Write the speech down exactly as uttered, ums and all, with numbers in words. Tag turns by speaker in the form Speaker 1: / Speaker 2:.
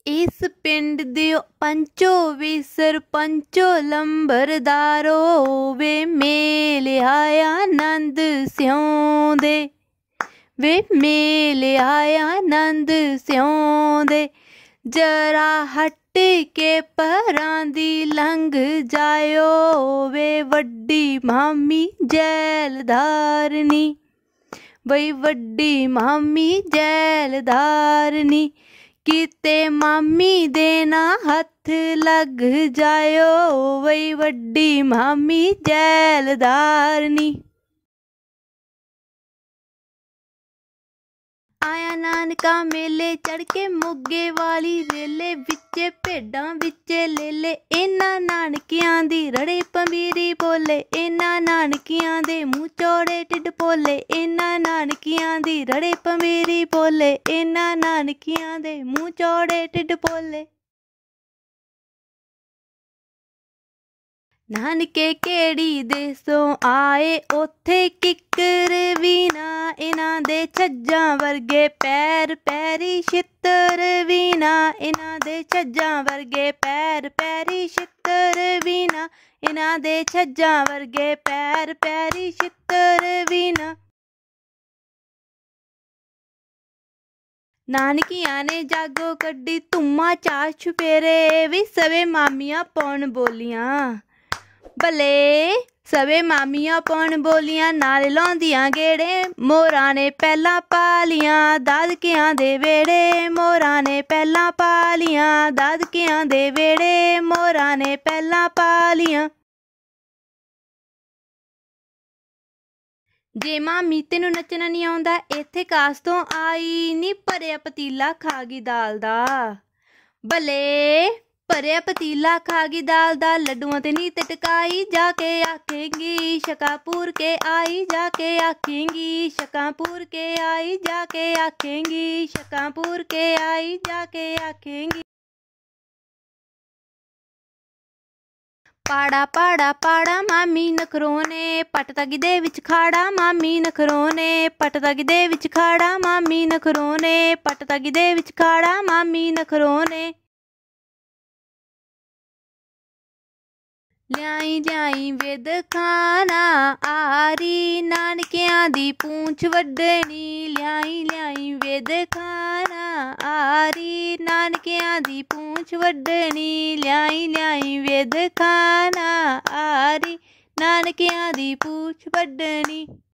Speaker 1: इस पिंड दियो पंचो वी सरपंचो लंबरदारो वे मेले आया नंद स्यों दे वे मेले आया नंद स्यों दे जरा हट के परां दी लंघ जायो वे वड्डी मामी जैलधारनी वही वड्डी मामी जैलधारनी किते मामी देना हथ लग जायो वही वड्डी मामी जैलधारनी। आया नानका मेले चढ़ के मोगे वाली रेले विचे भेडां विचे लेले इन्हां नानकियां दी रड़े पंबीरी बोले इन्हां नानकियां दे मूँह चौड़े टिड पोले इन्हां नानकियां दी रड़े पंबीरी बोले इन्हां नानकियां दे मूँह चौड़े टिड पोले। नानके केड़ी देसों आए ओथे किकर भी ना इन्हां दे छज्जां वर्गे पैर पैरी छित्तर भी ना इन्हां दे छज्जां वर्गे पैर पैरी छित्तर भी ना इन्हां दे छज्जां वर्गे पैर पैरी छित्तर भी ना। नानकियां ने जागो कड्डी धुम्मा चा छुपेरे भी सवे मामियां पौन बोलियां भले सवे मामियां पौन बोलियां नाल लाउंदियां गेड़े मोरां ने पहला पालियां दादकियां दे वेड़े मोरां ने पहला पालियां दादकियां दे वेड़े मोरां ने पहला पालियां। जे मामी तेनू नचना नहीं आउंदा इत्थे कास तों आई नी भरिया पतीला खागी दाल दा भले भरिया पतीला खागी दाल दा लड्डुआं ते नी ते टकाई जाके आखेंगी शकापुर के आई जाके आखेंगी शकापुर के आई जाके आखेंगी शकापुर के आई जाके आखेंगी। पाड़ा पाड़ा पाड़ा मामी नखरोने पट तगी दे विच खाड़ा मामी नखरोने पट तगी दे विच खाड़ा मामी नखरोने पट तगी दे विच खाड़ा मामी नखरोने। ल्याई ल्याई वेद खाना आरी नानकियां दी पूंछ वड्डनी ल्याई ल्याई वेद खाना आरी नानकियां दी पूंछ वड्डनी ल्याई ल्याई वेद खाना आरी नानकियां दी पूंछ वड्डनी।